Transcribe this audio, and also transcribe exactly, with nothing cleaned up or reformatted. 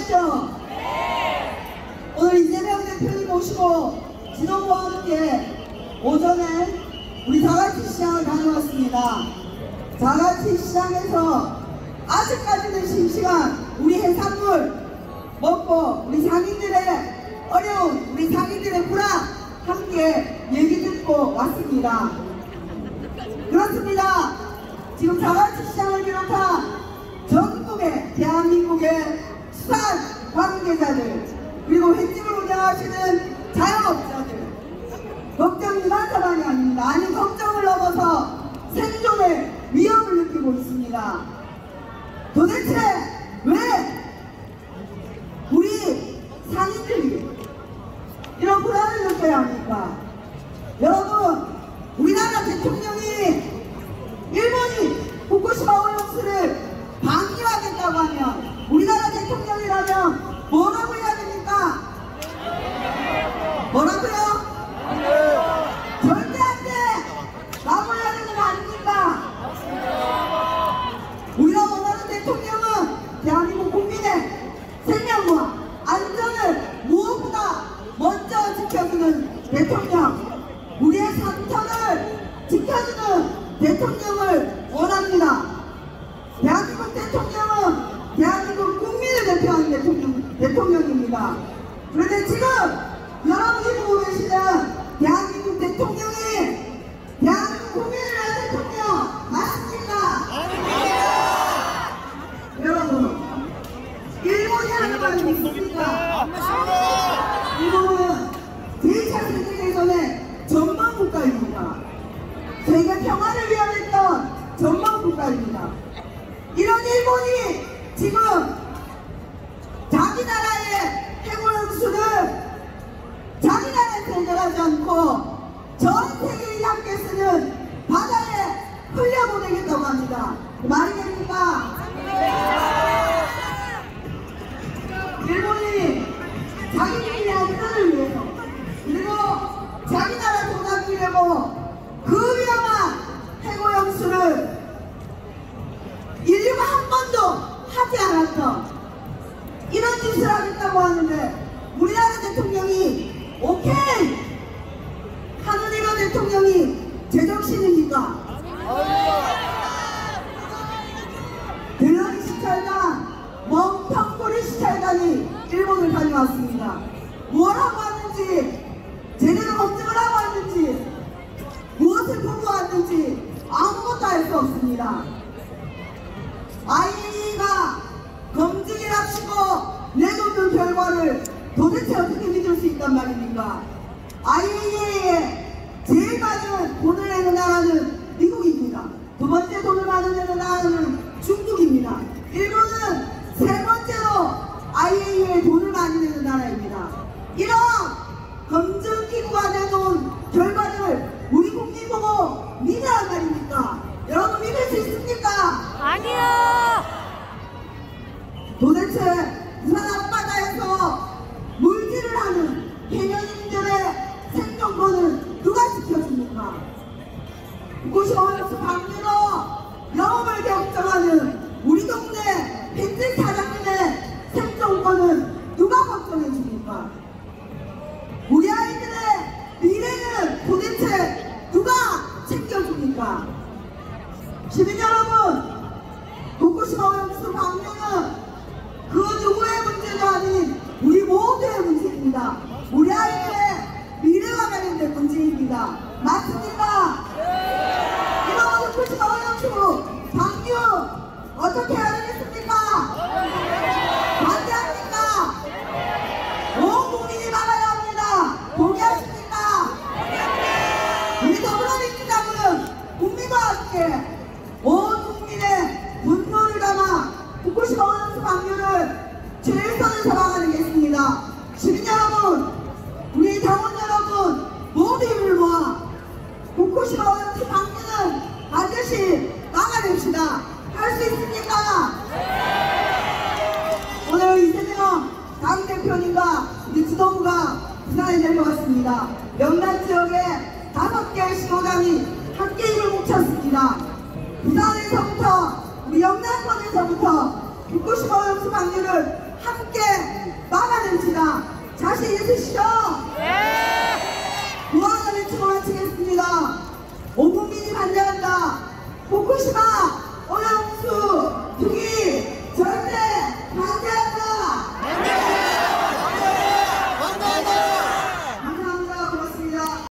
원하시죠? 네. 오늘 이재명 대표님 모시고 지도부와 함께 오전에 우리 다같이 시장을 다녀왔습니다. 다같이 시장에서 아직까지는 심심한 우리 해산물 먹고 우리 상인들의 어려운 우리 상인들의 불안 함께 얘기 듣고 왔습니다. 그렇습니다. 지금 다같이 시장을 비롯한 전국의 대한민국의 수산 관계자들 그리고 횟집을 운영하시는 자영업자들 걱정이 이만저만이 아닙니다. 아니 걱정을 넘어서 생존의 위험을 느끼고 있습니다. 도대체 왜 우리 상인들이 이런 불안을 느껴야 합니까? 여러분, 우리나라 대통령이 일본이 후쿠시마 오염수를 방류하겠다고 하면 우리나라 대통령이라면 뭐라고 해야 됩니까? 뭐라고요? 절대 안 돼! 나무해야 되는 거 아닙니까? 우리가 원하는 대통령은 대한민국 국민의 생명과 안전을 무엇보다 먼저 지켜주는 대통령, 우리의 산천을 지켜주는 대통령을 원합니다. 대한민국 대통령은 대한민국 국민을 대표하는 대통령, 대통령입니다. 그런데 지금 여러분이 보고 계시는 대한민국 대통령이 대한민국 국민을 위한 대통령 맞습니까? 아닙니다. 여러분, 일본이 하는 말이 있습니까? 일본은 제 차 세계대전의 전범 국가입니다. 세계 평화를 위하였던 전범 국가입니다. 이런 일본이 지금 자기 나라의 핵오염수를 자기 나라에서 해결하지 않고 전 세계인이 함께 쓰는 바다에 흘려보내겠다고 합니다. 말이 됩니까? 일본이 자기들의 안전을 위해서 그리고 자기 나라 돈 아끼려고 그 위험한 핵오염수를 인류가 한 번도 하지 않았던 이런 짓을 하겠다고 하는데 우리나라 대통령이 오케이 하는 이런 대통령이 제정신입니까? 델러리 시찰단, 멍텅구리 시찰단이 일본을 다녀왔습니다. 뭘 하고 왔는지 제대로 검증을 하고 왔는지 무엇을 보고 왔는지 아무것도 알 수 없습니다. 아이에이이가 검증이랍시고 내놓는 결과를 도대체 어떻게 믿을 수 있단 말입니까? 아이에이이에 제일 많은 돈을 내는 나라는 미국입니다. 두 번째 돈을 많이 내는 나라는 중국입니다. 일본은 세 번째로 아이에이이에 돈을 많이 내는 나라입니다. 이런 검증기구가 내놓은 결과를 우리 국민 보고 믿으란 말입니까? 여러분 믿을 수 있습니까? 아니요! 도대체 부산 앞바다에서 물질을 하는 해녀인들의 생존권을 누가 지켜줍니까? 후쿠시마 오염수 방류로 영업을 걱정하는 우리 동네 벤츠 사장님의 생존권은 누가 걱정해줍니까? 우리 아이들의 미래는 도대체 누가 챙겨줍니까? 시민 여러분, 후쿠시마 오염수 방류는 그 누구의 문제가 아닌 우리 모두의 문제입니다. 우리 아이들의 미래와 관련된 문제입니다. 맞습니까? 이번 후쿠시마 오염수 방류 어떻게 해야 되겠습니까? 반대합니까? 온 국민이 막아야 합니다. 동의하십니까? 우리 더불어민주당은 국민과 함께 온 국민의 분노를 담아 후쿠시마 오염수 방류를 최선을 다하겠습니다. 시민 여러분, 우리 당원 여러분 모두 힘을 모아 후쿠시마 오염수 방류는 반드시 막아냅시다. 할 수 있습니까? 오늘 이재명 당대표님과 우리 지도부가 부산에 내려왔습니다. 명단 지역에 다섯 개의 시도당이 함께 힘을 뭉쳤습니다. 부산에서부터 우리 영남권에서부터 후쿠시마 오염수 방류를 함께 막아냅시다. 자신 있으시죠?